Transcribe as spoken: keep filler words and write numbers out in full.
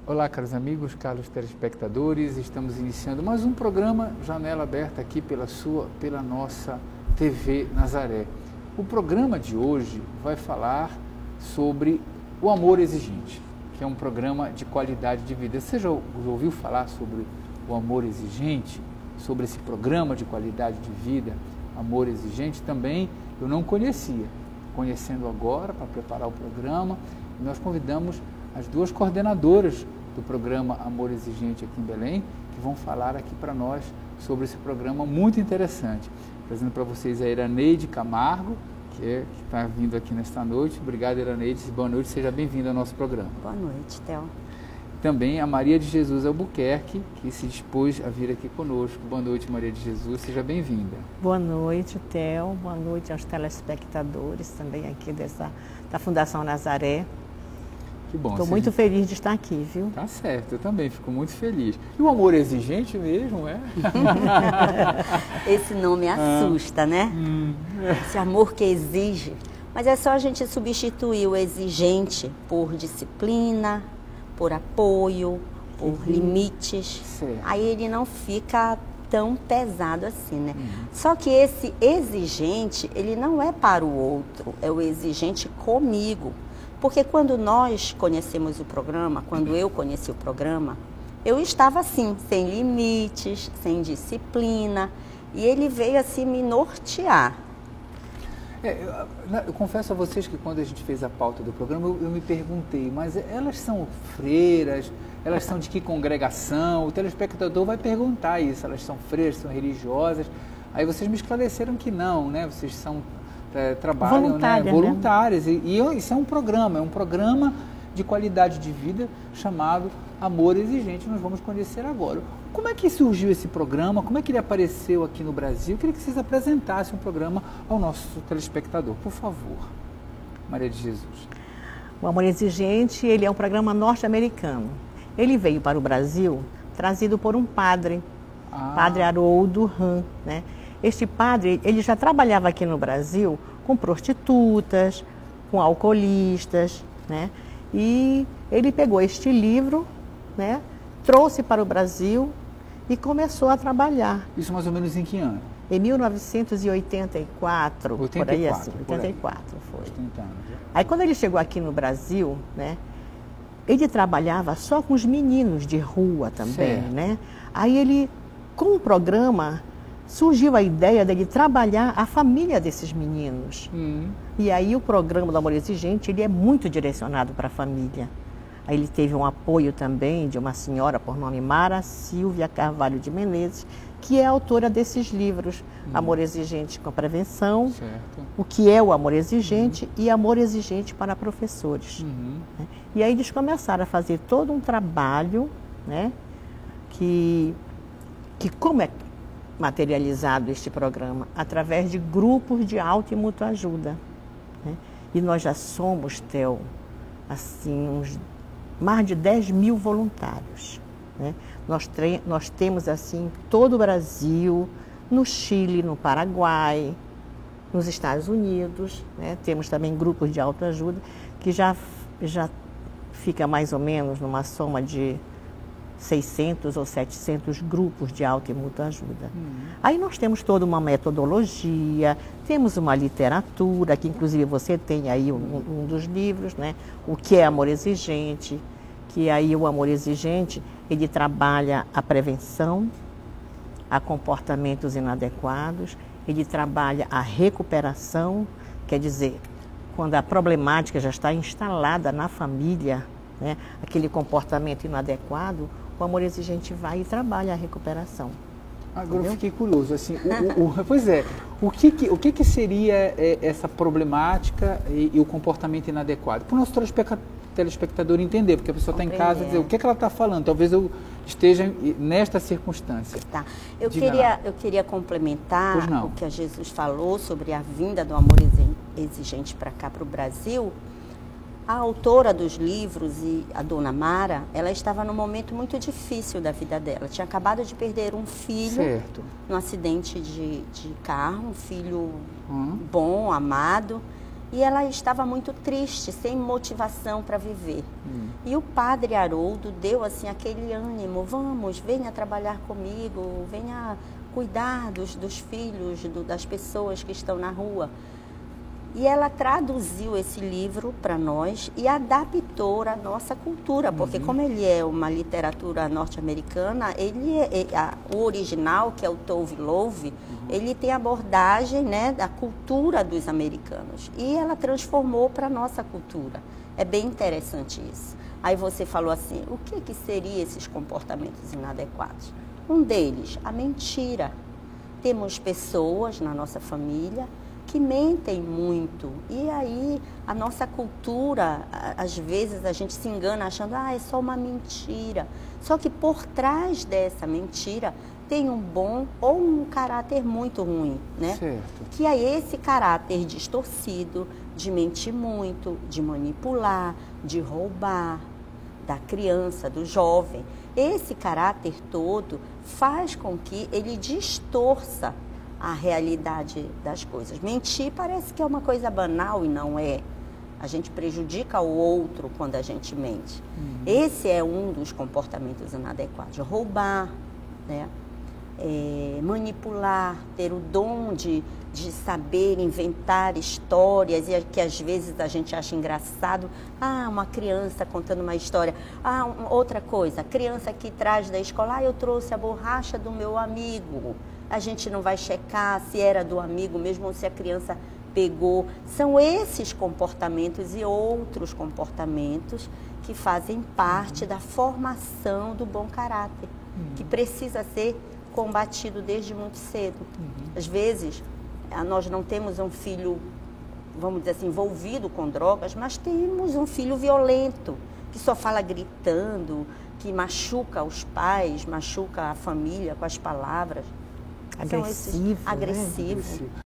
Olá, caros amigos, caros telespectadores, estamos iniciando mais um programa Janela Aberta aqui pela sua, pela nossa T V Nazaré. O programa de hoje vai falar sobre o amor exigente, que é um programa de qualidade de vida. Você já ouviu falar sobre o amor exigente, sobre esse programa de qualidade de vida, amor exigente? Também eu não conhecia, conhecendo agora para preparar o programa, nós convidamos as duas coordenadoras do programa Amor Exigente aqui em Belém, que vão falar aqui para nós sobre esse programa muito interessante. Trazendo para vocês a Iraneide Camargo, que é, está vindo aqui nesta noite. Obrigado, Iraneide. Boa noite, seja bem-vinda ao nosso programa. Boa noite, Theo. Também a Maria de Jesus Albuquerque, que se dispôs a vir aqui conosco. Boa noite, Maria de Jesus, seja bem-vinda. Boa noite, Theo. Boa noite aos telespectadores também aqui dessa, da Fundação Nazaré. Que bom. Estou muito feliz de estar aqui, viu? Tá certo, eu também fico muito feliz. E o amor exigente mesmo, é? Esse nome assusta, ah, né? Hum. Esse amor que exige. Mas é só a gente substituir o exigente por disciplina, por apoio, por uhum. limites. Certo. Aí ele não fica tão pesado assim, né? Uhum. Só que esse exigente, ele não é para o outro, é o exigente comigo. Porque quando nós conhecemos o programa, quando eu conheci o programa, eu estava assim, sem limites, sem disciplina, e ele veio assim me nortear. É, eu, eu confesso a vocês que quando a gente fez a pauta do programa, eu, eu me perguntei, mas elas são freiras, elas são de que congregação? O telespectador vai perguntar isso, elas são freiras, são religiosas? Aí vocês me esclareceram que não, né? Vocês são... É, trabalham, Voluntária, né? voluntárias, né? E, e isso é um programa, é um programa de qualidade de vida chamado Amor Exigente, nós vamos conhecer agora. Como é que surgiu esse programa, como é que ele apareceu aqui no Brasil? Eu queria que vocês apresentassem o programa ao nosso telespectador, por favor. Maria de Jesus. O Amor Exigente, ele é um programa norte-americano. Ele veio para o Brasil trazido por um padre, ah. padre Haroldo Hahn, né? Este padre, ele já trabalhava aqui no Brasil com prostitutas, com alcoolistas, né? E ele pegou este livro, né? Trouxe para o Brasil e começou a trabalhar. Isso mais ou menos em que ano? Em mil novecentos e oitenta e quatro, oitenta e quatro, por aí assim, por oitenta e quatro aí. foi. trinta anos, né? Aí quando ele chegou aqui no Brasil, né? Ele trabalhava só com os meninos de rua também, certo. né? Aí ele, com o programa... surgiu a ideia dele trabalhar a família desses meninos. Hum. E aí o programa do Amor Exigente, ele é muito direcionado para a família. Aí ele teve um apoio também de uma senhora por nome Mara Silvia Carvalho de Menezes, que é autora desses livros, hum. Amor Exigente com Prevenção, certo. O que é o Amor Exigente hum. e Amor Exigente para Professores. Uhum. Né? E aí eles começaram a fazer todo um trabalho, né, que, que como é materializado este programa através de grupos de auto e mútua ajuda, né? E nós já somos, Theo, assim, uns mais de dez mil voluntários, né? Nós, nós temos assim em todo o Brasil, no Chile, no Paraguai, nos Estados Unidos, né? Temos também grupos de autoajuda que já, já fica mais ou menos numa soma de seiscentos ou setecentos grupos de auto e mútua ajuda. Hum. Aí nós temos toda uma metodologia, temos uma literatura, que inclusive você tem aí um, um dos livros, né? O que é Amor Exigente, que aí o Amor Exigente, ele trabalha a prevenção, a comportamentos inadequados, ele trabalha a recuperação, quer dizer, quando a problemática já está instalada na família, né? Aquele comportamento inadequado, o Amor Exigente vai e trabalha a recuperação. Agora entendeu? Eu fiquei curioso, assim, o, o, o, pois é, o que, que, o que, que seria é, essa problemática e, e o comportamento inadequado? Para o nosso telespectador entender, porque a pessoa está em casa e dizer o que, é que ela está falando, talvez eu esteja nesta circunstância. Tá. Eu, queria, eu queria complementar o que a Jesus falou sobre a vinda do Amor Exigente para cá, para o Brasil. A autora dos livros, e a dona Mara, ela estava num momento muito difícil da vida dela. Tinha acabado de perder um filho certo. num acidente de, de carro, um filho hum. bom, amado. E ela estava muito triste, sem motivação para viver. Hum. E o padre Haroldo deu assim aquele ânimo, vamos, venha trabalhar comigo, venha cuidar dos, dos filhos, do, das pessoas que estão na rua. E ela traduziu esse livro para nós e adaptou a nossa cultura, porque uhum. como ele é uma literatura norte-americana, ele é, é, a, o original, que é o Tove Lo, uhum. ele tem abordagem, né, da cultura dos americanos. E ela transformou para a nossa cultura. É bem interessante isso. Aí você falou assim, o que, que seriam esses comportamentos inadequados? Um deles, a mentira. Temos pessoas na nossa família que mentem muito. E aí, a nossa cultura, às vezes a gente se engana achando, ah, é só uma mentira. Só que por trás dessa mentira tem um bom ou um caráter muito ruim, né? Certo. Que é esse caráter distorcido, de mentir muito, de manipular, de roubar da criança, do jovem. Esse caráter todo faz com que ele distorça a realidade das coisas. Mentir parece que é uma coisa banal e não é. A gente prejudica o outro quando a gente mente. Uhum. Esse é um dos comportamentos inadequados. Roubar, né? É, manipular, ter o dom de, de saber inventar histórias e que às vezes a gente acha engraçado. Ah, uma criança contando uma história. Ah, um, outra coisa, a criança que traz da escola, ah, eu trouxe a borracha do meu amigo. A gente não vai checar se era do amigo mesmo ou se a criança pegou. São esses comportamentos e outros comportamentos que fazem parte uhum. da formação do bom caráter, uhum. que precisa ser combatido desde muito cedo. Uhum. Às vezes, nós não temos um filho, vamos dizer assim, envolvido com drogas, mas temos um filho violento, que só fala gritando, que machuca os pais, machuca a família com as palavras. Agressivo, agressivo. Né?